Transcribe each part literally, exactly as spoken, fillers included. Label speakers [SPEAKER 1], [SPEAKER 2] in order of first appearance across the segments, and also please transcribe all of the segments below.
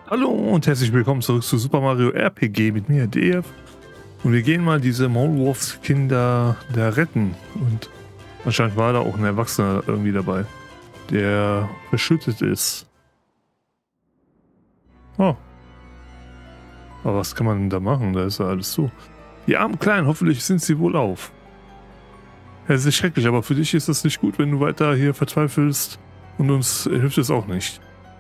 [SPEAKER 1] Hallo und herzlich willkommen zurück zu Super Mario R P G mit mir, D F. Und wir gehen mal diese Maulwurfskinder da retten. Und anscheinend war da auch ein Erwachsener irgendwie dabei, der verschüttet ist. Oh. Aber was kann man denn da machen? Da ist ja alles zu. Die armen Kleinen, hoffentlich sind sie wohl auf. Ja, es ist schrecklich, aber für dich ist das nicht gut, wenn du weiter hier verzweifelst. Und uns hilft es auch nicht.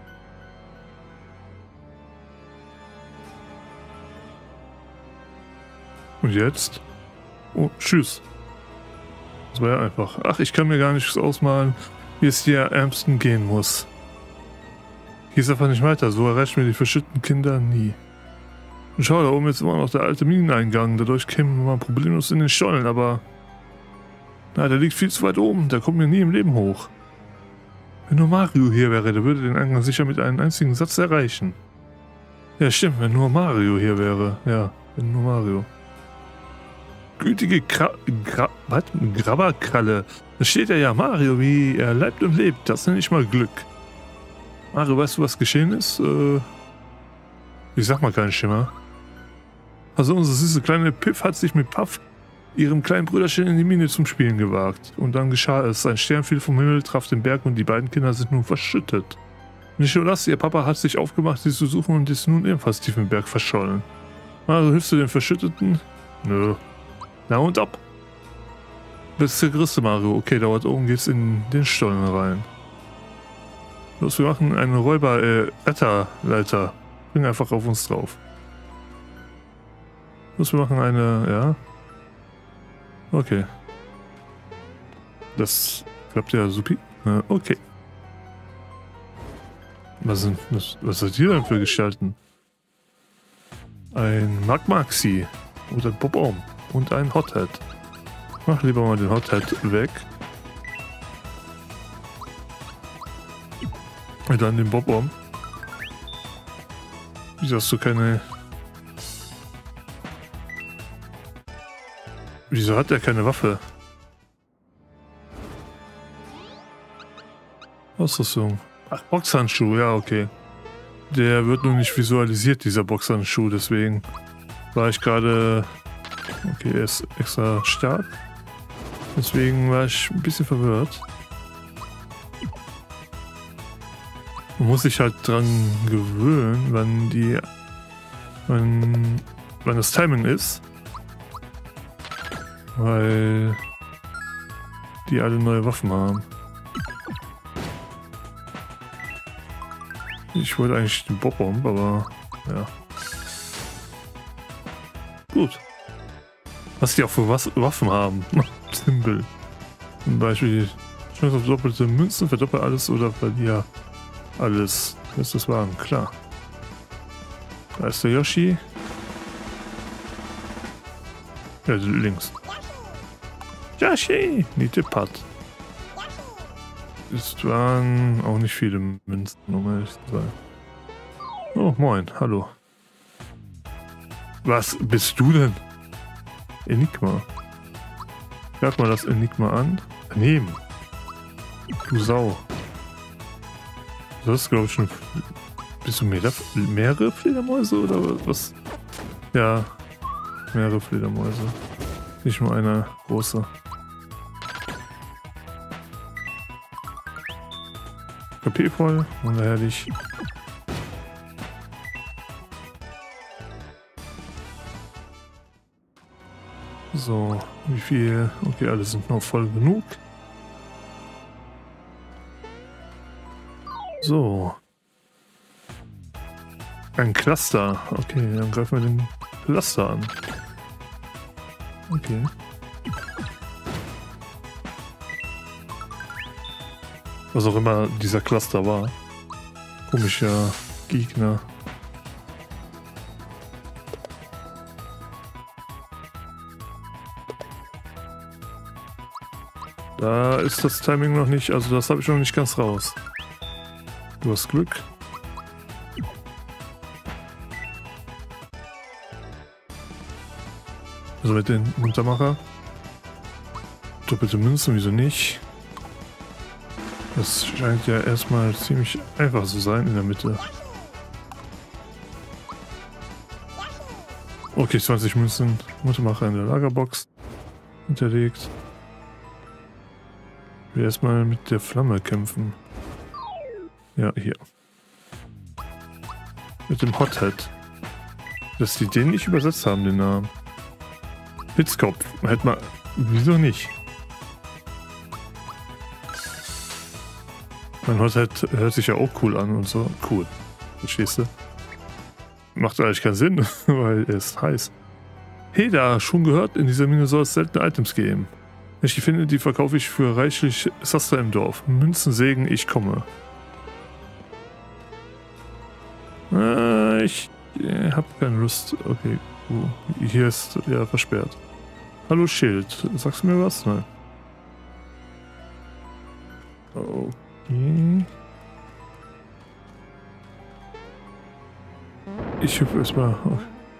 [SPEAKER 1] Und jetzt? Oh, tschüss. Das war ja einfach. Ach, ich kann mir gar nicht ausmalen, wie es dir ärmsten gehen muss. Gehst einfach nicht weiter, so erreichen wir die verschütteten Kinder nie. Und schau, da oben ist immer noch der alte Mineneingang, dadurch kämen wir mal problemlos in den Stollen, aber... Na, der liegt viel zu weit oben, der kommt mir nie im Leben hoch. Wenn nur Mario hier wäre, der würde den Eingang sicher mit einem einzigen Satz erreichen. Ja, stimmt, wenn nur Mario hier wäre. Ja, wenn nur Mario. Gütige Gra Gra was? Grabberkralle. Da steht ja ja Mario, wie er lebt und lebt. Das nenne ich mal Glück. Mario, weißt du, was geschehen ist? Äh, ich sag mal keinen Schimmer. Also unsere süße kleine Piff hat sich mit Puff, ihrem kleinen Brüderchen, in die Mine zum Spielen gewagt. Und dann geschah es. Ein Stern fiel vom Himmel, traf den Berg und die beiden Kinder sind nun verschüttet. Nicht nur das, ihr Papa hat sich aufgemacht, sie zu suchen und ist nun ebenfalls tief im Berg verschollen. Mario, hilfst du den Verschütteten? Nö. Na und ab. Bis zur Größte, Mario. Okay, da oben geht's in den Stollen rein. Los, wir machen eine Räuber, äh, Retterleiter. Bring einfach auf uns drauf. Los, wir machen eine, ja. Okay. Das klappt ja supi. Äh, okay. Was sind, was, was seid ihr denn für Gestalten? Ein Magmaxi. Und ein Bob-Om. Und ein Hothead. Mach lieber mal den Hothead weg. Und dann den Bob-Om. Wieso hast du keine... Wieso hat er keine Waffe? Ausrüstung. Ach, Boxhandschuh, ja, okay. Der wird nur nicht visualisiert, dieser Boxhandschuh, deswegen war ich gerade... Okay, er ist extra stark. Deswegen war ich ein bisschen verwirrt. Man muss sich halt dran gewöhnen, wann die... Wann, wann das Timing ist. Weil die alle neue Waffen haben. Ich wollte eigentlich den Bob-Bomb, aber ja. Gut. Was die auch für was Waffen haben. Simpel. Zum Beispiel Chance auf doppelte Münzen, verdoppel alles oder verlier alles. Das ist das Wagen, klar. Da ist der Yoshi. Ja, links. Yoshi! Nietepad. Es waren auch nicht viele Münzen, um ehrlich zu sein. Oh, moin, hallo. Was bist du denn? Enigma. Greif mal das Enigma an. Nehmen. Du Sau. Das ist, glaube ich, schon... Bist du mehr, mehrere Fledermäuse oder was? Ja, mehrere Fledermäuse. Nicht nur eine große. K P voll. Wunderherrlich. So, wie viel? Okay, alle sind noch voll genug. So. Ein Cluster. Okay, dann greifen wir den Cluster an. Okay. Was auch immer dieser Cluster war. Komischer Gegner. Da ist das Timing noch nicht, also das habe ich noch nicht ganz raus. Du hast Glück. Also mit den Muntermacher. Doppelte Münzen, wieso nicht? Das scheint ja erstmal ziemlich einfach zu sein in der Mitte. Okay, zwanzig Münzen. Muttermacher in der Lagerbox hinterlegt. Ich will erstmal mit der Flamme kämpfen. Ja, hier. Mit dem Hothead. Dass die den nicht übersetzt haben, den Namen. Hitzkopf. Hätte man. Wieso nicht? Mein Hothead hört sich ja auch cool an und so. Cool. Verstehst du? Macht eigentlich keinen Sinn, weil er ist heiß. Hey da, schon gehört, in dieser Mine soll es seltene Items geben. Wenn ich die finde, die verkaufe ich für reichlich Saster im Dorf. Münzen, Segen, ich komme. Äh, ich äh, habe keine Lust. Okay, uh, hier ist ja versperrt. Hallo Schild, sagst du mir was? Nein. Okay. Ich hüpfe erstmal auf.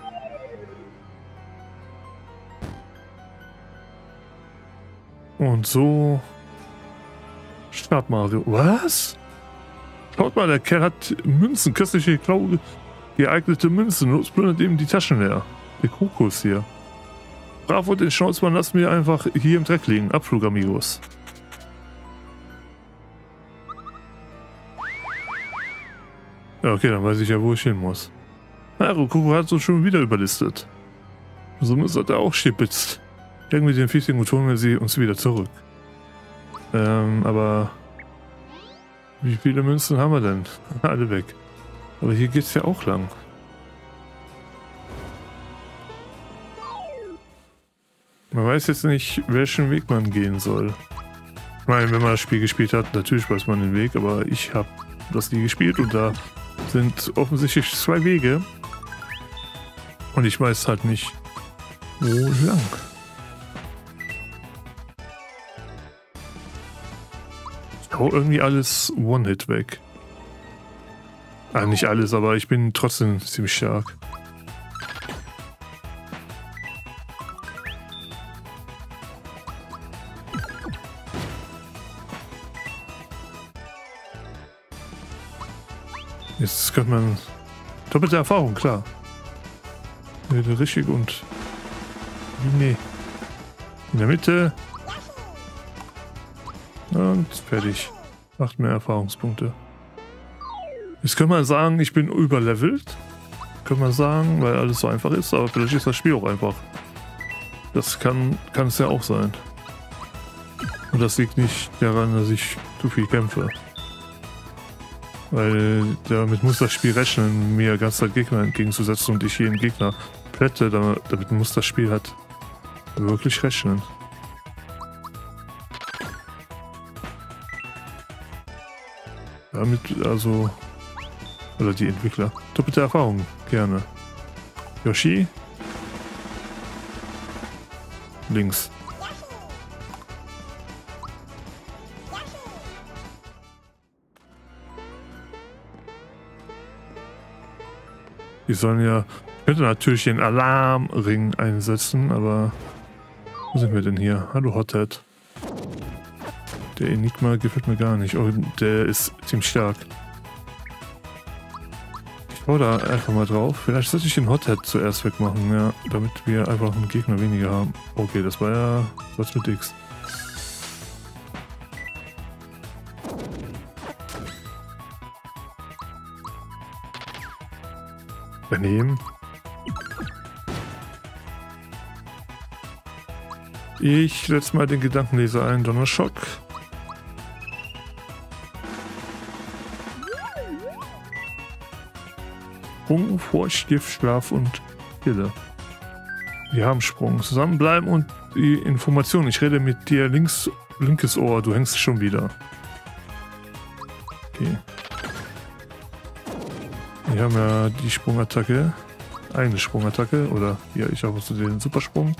[SPEAKER 1] Und so. Start Mario. Was? Schaut mal, der Kerl hat Münzen, köstliche, Klau geeignete Münzen. Los, plündert eben die Taschen leer. Der Kokos hier. Bravo, den Schnauzmann lassen wir einfach hier im Dreck liegen. Abflug, Amigos. Ja, okay, dann weiß ich ja, wo ich hin muss. Na, Rokoko hat uns schon wieder überlistet. Somit hat er auch stibitzt. Irgendwie den Fiesling und holen wir sie uns wieder zurück. Ähm, aber... Wie viele Münzen haben wir denn? Alle weg. Aber hier geht's ja auch lang. Man weiß jetzt nicht, welchen Weg man gehen soll. Ich meine, wenn man das Spiel gespielt hat, natürlich weiß man den Weg, aber ich habe das nie gespielt und da sind offensichtlich zwei Wege. Und ich weiß halt nicht, wo lang. Ich hau irgendwie alles One-Hit weg. Ah, nicht alles, aber ich bin trotzdem ziemlich stark. Jetzt könnte man... Doppelte Erfahrung, klar. Richtig und... Nee. In der Mitte. Und fertig. Acht mehr Erfahrungspunkte. Jetzt könnte man sagen, ich bin überlevelt. Könnte man sagen, weil alles so einfach ist. Aber vielleicht ist das Spiel auch einfach. Das kann, kann es ja auch sein. Und das liegt nicht daran, dass ich zu viel kämpfe. Weil damit muss das Spiel rechnen, mir ganz Zeit Gegner entgegenzusetzen und ich jeden Gegner plätte. Damit, damit muss das Spiel halt wirklich rechnen. Damit also... Oder die Entwickler. Doppelte Erfahrung, gerne. Yoshi. Links. Die sollen ja... Ich könnte natürlich den Alarmring einsetzen, aber... Wo sind wir denn hier? Hallo Hothead. Der Enigma gefällt mir gar nicht. Oh, der ist ziemlich stark. Ich hau da einfach mal drauf. Vielleicht sollte ich den Hothead zuerst wegmachen, ja. Damit wir einfach einen Gegner weniger haben. Okay, das war ja... was mit X. Daneben. Ich setze mal den Gedankenleser ein, Donnerschock. Sprung, Furcht, Gift, Schlaf und Stille. Wir haben Sprung. Zusammenbleiben und die Information. Ich rede mit dir links, linkes Ohr. Du hängst schon wieder. Okay. Wir haben ja die Sprungattacke. Eine Sprungattacke. Oder ja, ich habe so den Supersprung.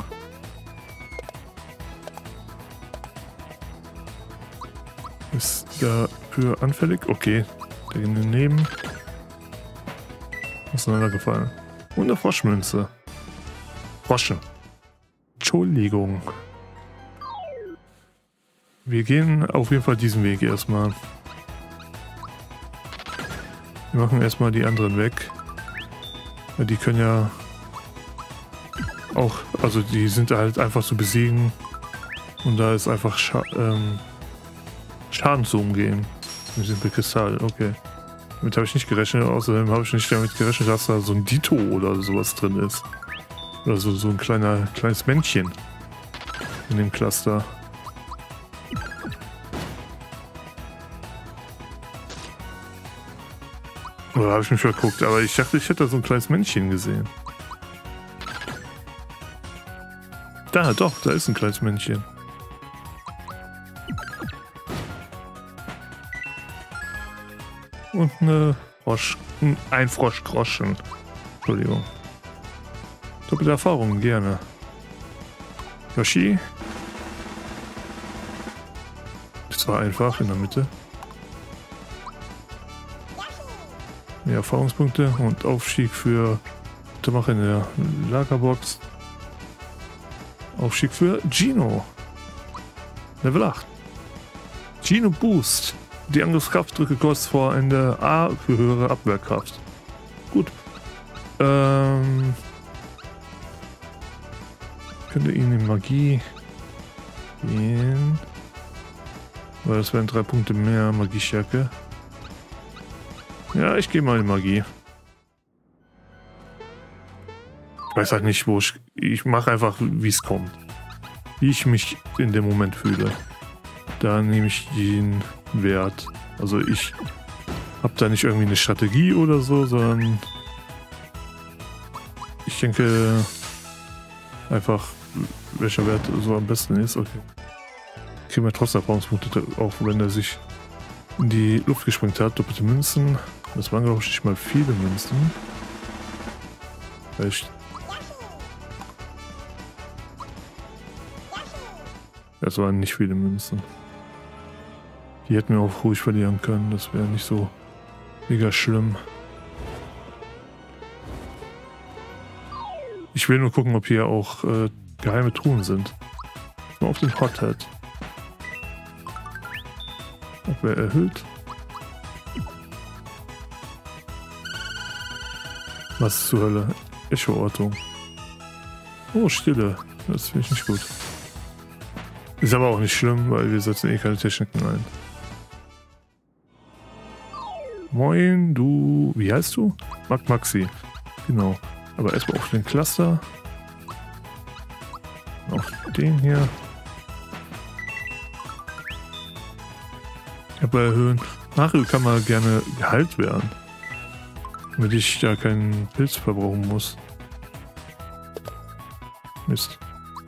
[SPEAKER 1] Ist dafür anfällig? Okay. Daneben. Auseinandergefallen. Und eine Froschmünze. Frosche. Entschuldigung. Wir gehen auf jeden Fall diesen Weg erstmal. Wir machen erstmal die anderen weg. Weil die können ja auch, also die sind halt einfach zu besiegen. Und da ist einfach Scha ähm, Schaden zu umgehen. Mit dem Kristall, okay. Damit habe ich nicht gerechnet, außerdem habe ich nicht damit gerechnet, dass da so ein Dito oder sowas drin ist. Oder so, so ein kleiner, kleines Männchen in dem Cluster. Oder habe ich mich verguckt, aber ich dachte, ich hätte da so ein kleines Männchen gesehen. Da, doch, da ist ein kleines Männchen. Und eine Frosch, ein Froschgroschen. Entschuldigung. Doppelte Erfahrung, gerne. Yoshi. Das war einfach in der Mitte. Mehr Erfahrungspunkte und Aufstieg für Mach in der Lagerbox. Aufstieg für Gino. Level acht. Gino Boost. Die Angriffskraft drücke kurz vor Ende A für höhere Abwehrkraft. Gut. Ähm. Könnte ihn in Magie gehen. Weil das wären drei Punkte mehr Magiestärke. Ja, ich gehe mal in Magie. Ich weiß halt nicht, wo ich... Ich mache einfach, wie es kommt. Wie ich mich in dem Moment fühle. Da nehme ich den Wert. Also ich habe da nicht irgendwie eine Strategie oder so, sondern ich denke einfach, welcher Wert so am besten ist. Okay. Kriegen wir trotzdem Erfahrungspunkte, auch wenn er sich in die Luft gesprengt hat. Doppelte Münzen. Das waren, glaube ich, nicht mal viele Münzen. Vielleicht. Das waren nicht viele Münzen. Die hätten wir auch ruhig verlieren können. Das wäre nicht so mega schlimm. Ich will nur gucken, ob hier auch äh, geheime Truhen sind. Mal auf den Hothead. Abwehr erhöht. Was zur Hölle? Echo-Ortung. Oh, Stille. Das finde ich nicht gut. Ist aber auch nicht schlimm, weil wir setzen eh keine Techniken ein. Moin, du... Wie heißt du? Mag Maxi. Genau. Aber erstmal auf den Cluster. Auf den hier. Aber erhöhen. Mario kann mal gerne geheilt werden. Damit ich da keinen Pilz verbrauchen muss. Mist.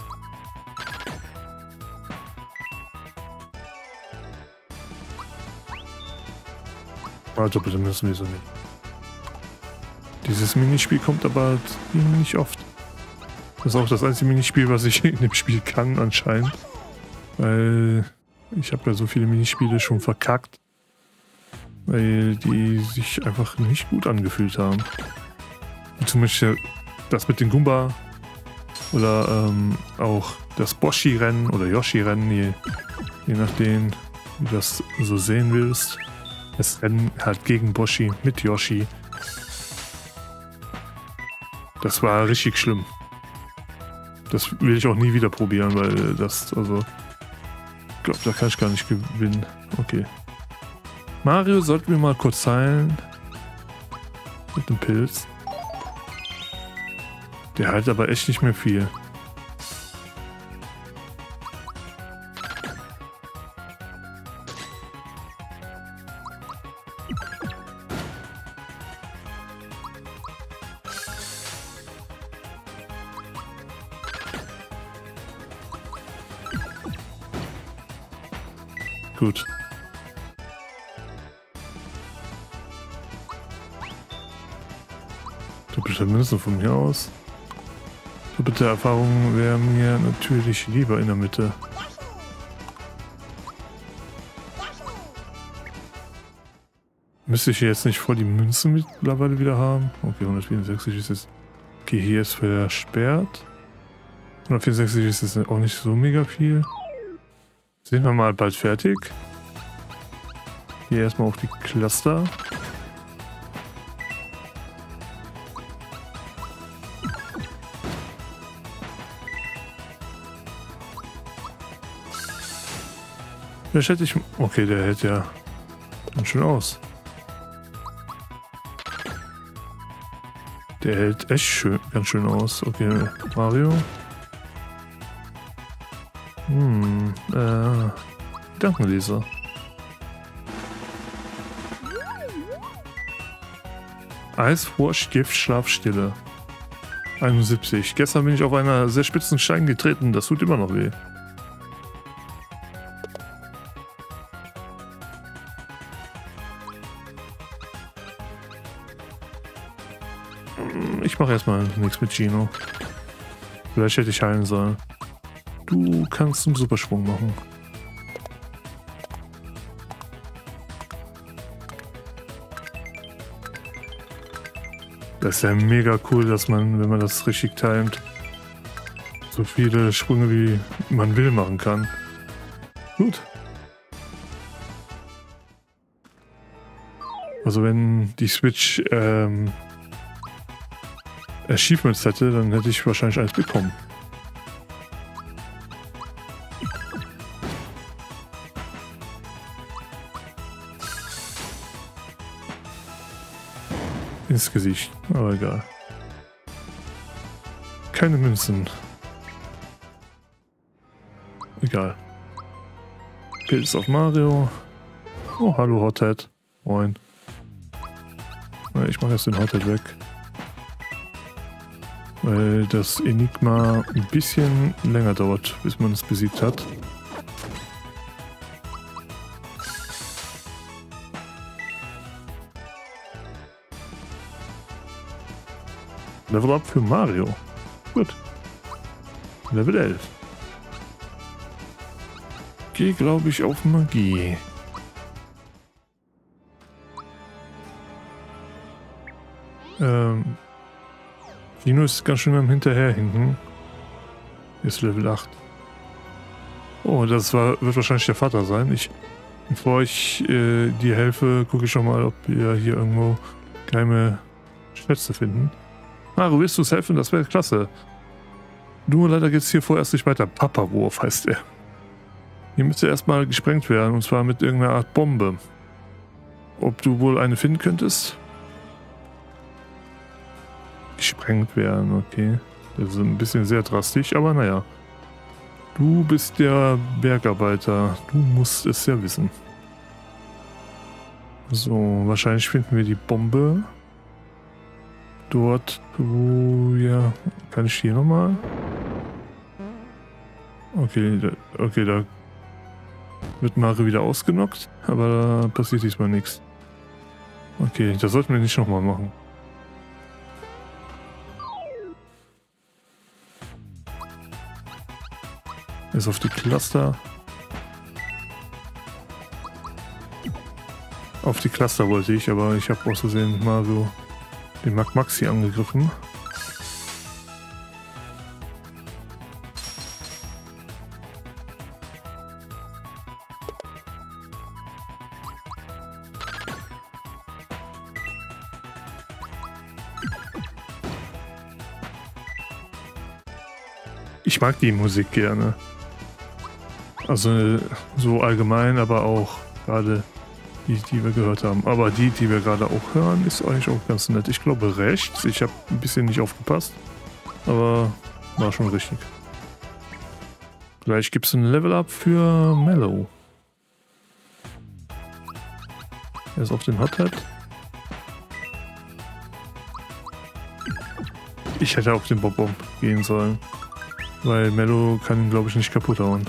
[SPEAKER 1] Also bitte müssen wir so nicht. Dieses Minispiel kommt aber nicht oft. Das ist auch das einzige Minispiel, was ich in dem Spiel kann anscheinend. Weil ich habe ja so viele Minispiele schon verkackt. Weil die sich einfach nicht gut angefühlt haben. Zum Beispiel das mit den Goomba. Oder ähm, auch das Boshi-Rennen oder Yoshi-Rennen, je, je nachdem, wie du das so sehen willst. Das Rennen halt gegen Boshi mit Yoshi. Das war richtig schlimm. Das will ich auch nie wieder probieren, weil das, also... Ich glaube, da kann ich gar nicht gewinnen. Okay. Mario sollten wir mal kurz heilen. Mit dem Pilz. Der heilt aber echt nicht mehr viel. Gut. Doppelte Münze von mir aus. Doppelte Erfahrung wäre mir natürlich lieber in der Mitte. Müsste ich jetzt nicht voll die Münzen mittlerweile wieder haben? Okay, hundertvierundsechzig ist jetzt... Okay, hier ist versperrt. hundertvierundsechzig ist jetzt auch nicht so mega viel. Sind wir mal bald fertig. Hier erstmal auf die Cluster. Vielleicht hätte ich... Okay, der hält ja ganz schön aus. Der hält echt schön, ganz schön aus. Okay, Mario. Hm, äh... Gedankenleser. Eisfrosch, Gift, Schlafstille. einundsiebzig. Gestern bin ich auf einer sehr spitzen Stein getreten. Das tut immer noch weh. Ich mache erstmal nichts mit Gino. Vielleicht hätte ich heilen sollen. Du kannst einen Supersprung machen. Das ist ja mega cool, dass man, wenn man das richtig timet, so viele Sprünge wie man will machen kann. Gut. Also wenn die Switch ähm, Achievements hätte, dann hätte ich wahrscheinlich eins bekommen. Ins Gesicht, aber egal. Keine Münzen. Egal. Pilz auf Mario. Oh, hallo Hothead. Moin. Ich mache jetzt den Hothead weg. Weil das Enigma ein bisschen länger dauert, bis man es besiegt hat. Level Up für Mario. Gut. Level elf. Geh, glaube ich, auf Magie. Ähm. Dino ist ganz schön am Hinterherhinken. Ist Level acht. Oh, das war, wird wahrscheinlich der Vater sein. Ich, bevor ich äh, dir helfe, gucke ich schon mal, ob wir hier irgendwo geheime Schätze finden. Mario, willst du uns helfen? Das wäre klasse. Nur leider geht es hier vorerst nicht weiter. Papa-Wurf heißt er. Hier müsste erstmal gesprengt werden, und zwar mit irgendeiner Art Bombe. Ob du wohl eine finden könntest? Gesprengt werden, okay. Das ist ein bisschen sehr drastisch, aber naja. Du bist der Bergarbeiter. Du musst es ja wissen. So, wahrscheinlich finden wir die Bombe. Dort, wo, ja, kann ich hier nochmal? Okay, da, okay, da wird Mario wieder ausgenockt, aber da passiert diesmal nichts. Okay, das sollten wir nicht nochmal machen. Ist auf die Cluster. Auf die Cluster wollte ich, aber ich habe aus Versehen Mario den Mac Maxi angegriffen. Ich mag die Musik gerne. Also so allgemein, aber auch gerade die, die wir gehört haben. Aber die, die wir gerade auch hören, ist eigentlich auch ganz nett. Ich glaube rechts. Ich habe ein bisschen nicht aufgepasst. Aber war schon richtig. Gleich gibt es ein Level-Up für Mellow. Er ist auf den Hothead. Ich hätte auf den Bob-Bomb gehen sollen. Weil Mellow kann ihn, glaube ich, nicht kaputt hauen.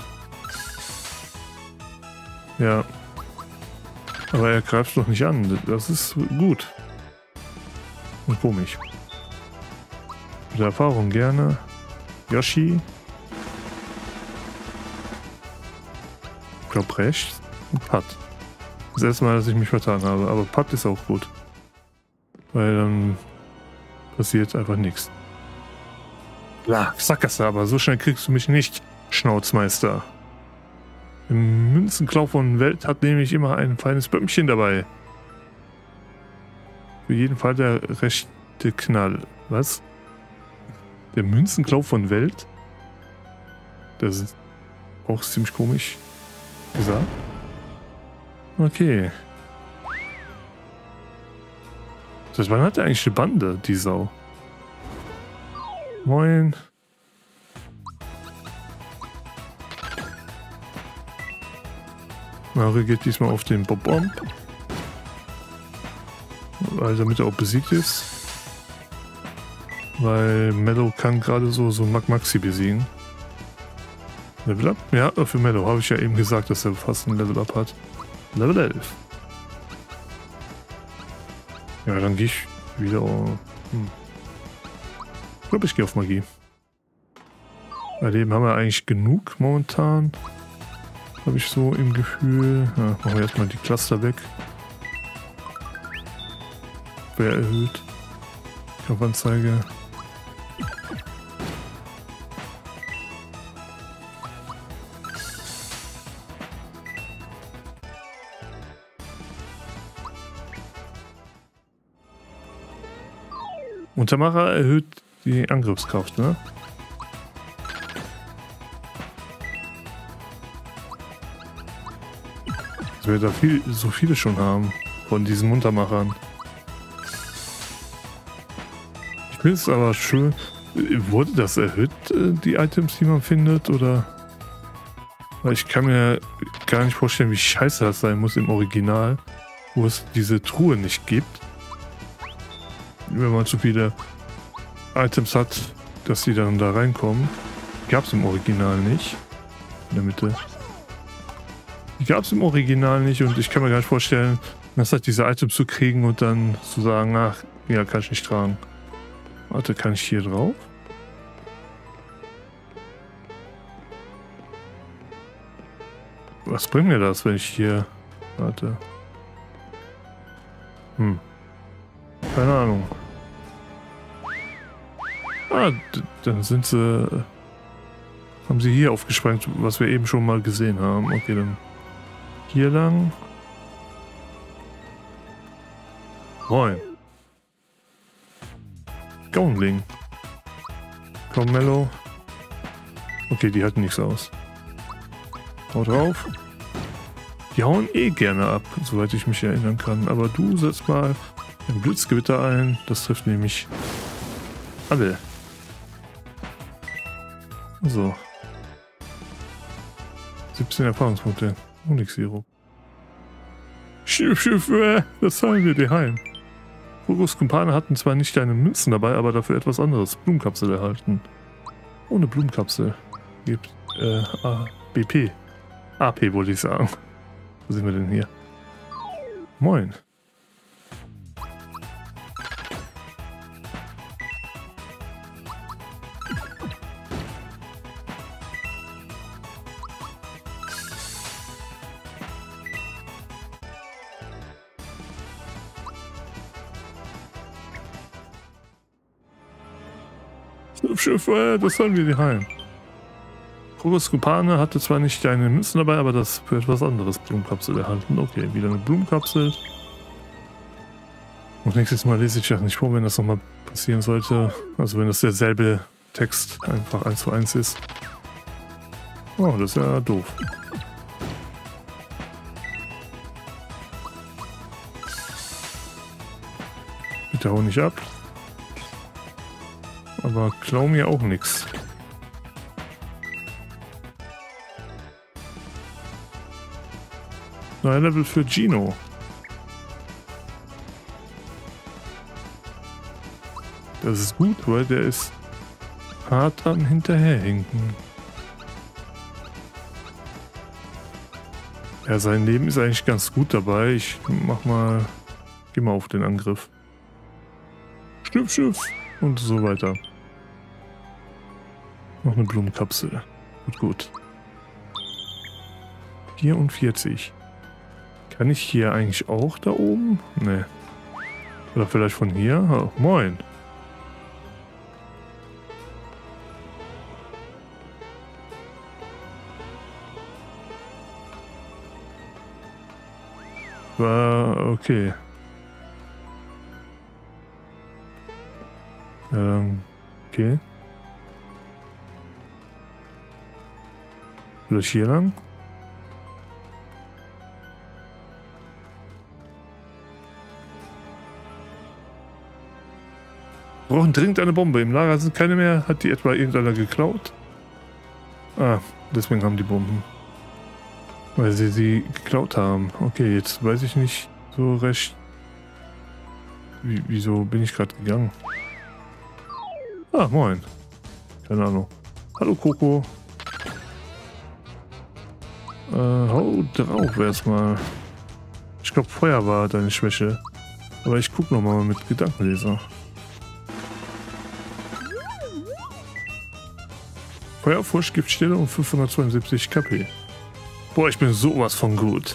[SPEAKER 1] Ja. Aber er greift doch nicht an. Das ist gut. Und komisch. Mit Erfahrung gerne. Yoshi. Ich glaube rechts. Und Pat. Das erste Mal, dass ich mich vertan habe. Aber Pat ist auch gut. Weil dann passiert einfach nichts. Ja, Sackgasse, aber so schnell kriegst du mich nicht, Schnauzmeister. Im Münzenklau von Welt hat nämlich immer ein feines Bömmchen dabei. Für jeden Fall der rechte Knall. Was? Der Münzenklau von Welt? Das ist auch ziemlich komisch gesagt. Okay. Das wann hat er eigentlich eine Bande, die Sau? Moin. Mario geht diesmal auf den Bob-Bomb. Weil damit er auch besiegt ist. Weil Mellow kann gerade so, so Mag-Maxi besiegen. Level Up? Ja, für Mellow habe ich ja eben gesagt, dass er fast ein Level Up hat. Level elf. Ja, dann gehe ich wieder. Hm. Ich glaube, ich gehe auf Magie. Bei dem haben wir eigentlich genug momentan. Habe ich so im Gefühl. Ja, machen wir erstmal die Cluster weg. Wer erhöht? Kampfanzeige. Untermacher erhöht die Angriffskraft, ne? Dass wir da viel, so viele schon haben von diesen Muntermachern. Ich finde es aber schön. Wurde das erhöht, die Items, die man findet, oder? Weil ich kann mir gar nicht vorstellen, wie scheiße das sein muss im Original, wo es diese Truhe nicht gibt. Wenn man zu viele Items hat, dass die dann da reinkommen. Gab es im Original nicht. In der Mitte. Die gab es im Original nicht und ich kann mir gar nicht vorstellen, das halt diese Items zu kriegen und dann zu sagen, ach, ja, kann ich nicht tragen. Warte, kann ich hier drauf? Was bringt mir das, wenn ich hier... Warte. Hm. Keine Ahnung. Ah, dann sind sie... Haben sie hier aufgesprengt, was wir eben schon mal gesehen haben. Okay, dann hier lang. Moin. Gaunling. Komm, Mellow. Okay, die halten nichts aus. Hau drauf. Die hauen eh gerne ab, soweit ich mich erinnern kann. Aber du setzt mal ein Blitzgewitter ein. Das trifft nämlich alle. So. siebzehn Erfahrungspunkte. Honigsirup. Schiff, Schiff, äh, das haben wir daheim. Furus Kumpane hatten zwar nicht deine Münzen dabei, aber dafür etwas anderes. Blumenkapsel erhalten. Ohne Blumenkapsel gibt äh, A, B P. A P wollte ich sagen. Wo sind wir denn hier? Moin. Schiff, das haben wir daheim. Furus Kumpane hatte zwar nicht deine Münzen dabei, aber das für etwas anderes Blumenkapsel erhalten. Okay, wieder eine Blumenkapsel. Und nächstes Mal lese ich ja nicht vor, wenn das nochmal passieren sollte. Also wenn das derselbe Text einfach eins zu eins ist. Oh, das ist ja doof. Bitte hau nicht ab. Aber klau mir auch nichts. Neuer Level für Gino. Das ist gut, weil der ist hart am Hinterherhinken. Ja, sein Leben ist eigentlich ganz gut dabei. Ich mach mal... Geh mal auf den Angriff. Schiff, Schiff. Und so weiter. Noch eine Blumenkapsel. Gut, gut. vierundvierzig. Kann ich hier eigentlich auch da oben? Ne. Oder vielleicht von hier? Oh, moin. War okay. Ähm, okay. Vielleicht hier lang? Wir brauchen dringend eine Bombe. Im Lager sind keine mehr. Hat die etwa irgendeiner geklaut? Ah, deswegen haben die Bomben. Weil sie sie geklaut haben. Okay, jetzt weiß ich nicht so recht. Wie, wieso bin ich gerade gegangen? Ah, moin. Keine Ahnung. Hallo Coco. Äh, hau drauf erstmal. Ich glaube, Feuer war deine Schwäche. Aber ich guck nochmal mit Gedankenleser. Feuerfurcht gibt Stille um fünfhundertzweiundsiebzig K P. Boah, ich bin sowas von gut.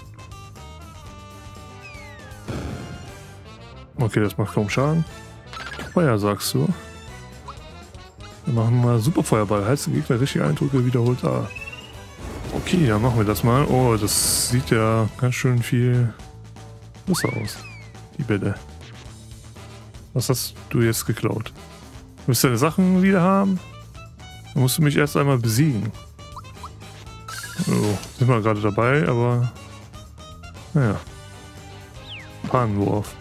[SPEAKER 1] Okay, das macht kaum Schaden. Feuer, sagst du. Wir machen mal Superfeuerball. Heißt, der Gegner richtig eindrücke, wiederholt A. Okay, dann machen wir das mal. Oh, das sieht ja ganz schön viel besser aus. Die Bälle. Was hast du jetzt geklaut? Du willst deine Sachen wieder haben? Dann musst du mich erst einmal besiegen. Oh, sind wir gerade dabei, aber naja. Pahnenwurf.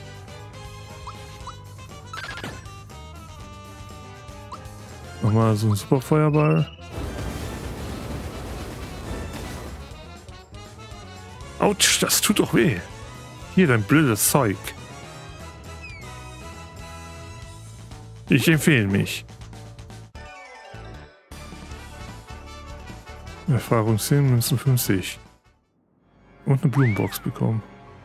[SPEAKER 1] Nochmal so ein Superfeuerball. Autsch, das tut doch weh. Hier, dein blödes Zeug. Ich empfehle mich. Erfahrung zehn, Münzen fünfzig. Und eine Blumenbox bekommen.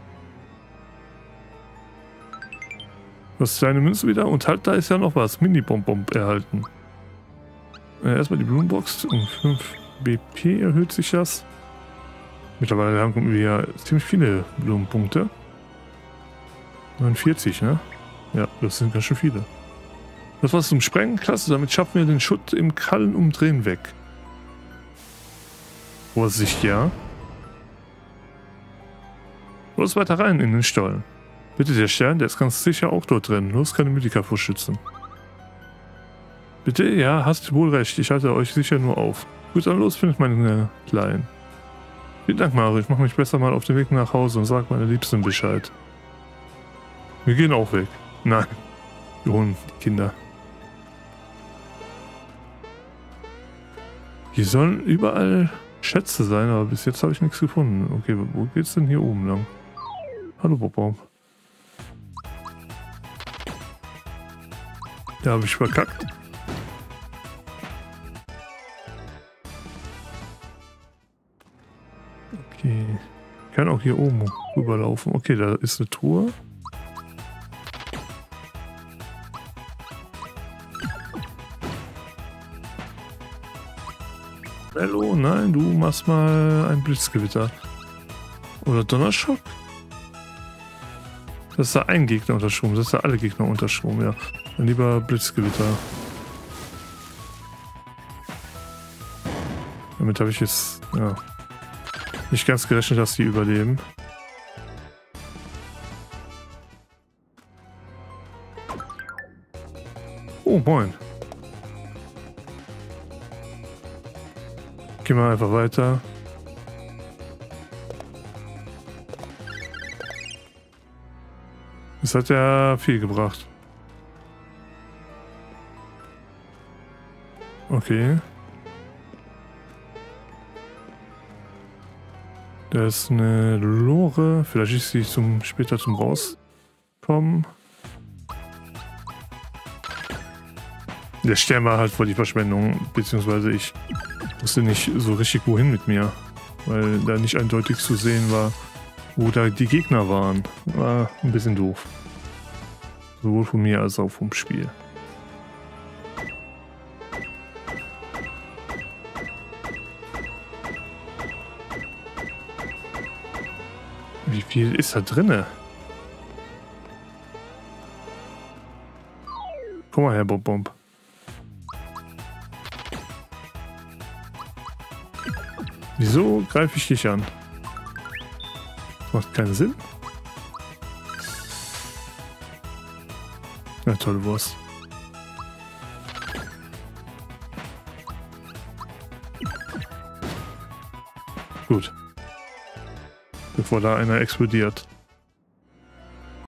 [SPEAKER 1] Du hast deine Münzen wieder und halt, da ist ja noch was. Mini-Bonbon erhalten. Äh, erstmal die Blumenbox. Um fünf B P erhöht sich das. Mittlerweile haben wir ja ziemlich viele Blumenpunkte. neunundvierzig, ne? Ja, das sind ganz schön viele. Das war's zum Sprengen. Klasse, damit schaffen wir den Schutt im Krallen umdrehen weg. Vorsicht, ja. Los weiter rein in den Stollen. Bitte, der Stern, der ist ganz sicher auch dort drin. Los, keine Mythika vorschützen. Bitte, ja, hast wohl recht. Ich halte euch sicher nur auf. Gut, dann los, findet meine Kleinen. Vielen Dank, Mario. Ich mache mich besser mal auf den Weg nach Hause und sag meine Liebsten Bescheid. Wir gehen auch weg. Nein. Wir holen die Kinder. Hier sollen überall Schätze sein, aber bis jetzt habe ich nichts gefunden. Okay, wo geht's denn hier oben lang? Hallo, Bob. Da habe ich verkackt. Okay. Ich kann auch hier oben rüberlaufen. Okay, da ist eine Truhe. Hallo, nein, du machst mal ein Blitzgewitter. Oder Donnerschock? Das ist da ein Gegner unter Strom, das ist da alle Gegner unter Strom, ja. Dann lieber Blitzgewitter. Damit habe ich jetzt, ja, nicht ganz gerechnet, dass die überleben. Oh, moin. Gehen wir einfach weiter. Das hat ja viel gebracht. Okay. Da ist eine Lore. Vielleicht ist sie zum, später zum Rauskommen. Der Stern war halt voll die Verschwendung. Beziehungsweise ich wusste nicht so richtig wohin mit mir. Weil da nicht eindeutig zu sehen war, wo da die Gegner waren. War ein bisschen doof. Sowohl von mir als auch vom Spiel. Wie viel ist da drinne? Komm mal her, Bob Bomb. Wieso greife ich dich an? Das macht keinen Sinn. Na tolle Wurst. Gut. Bevor da einer explodiert.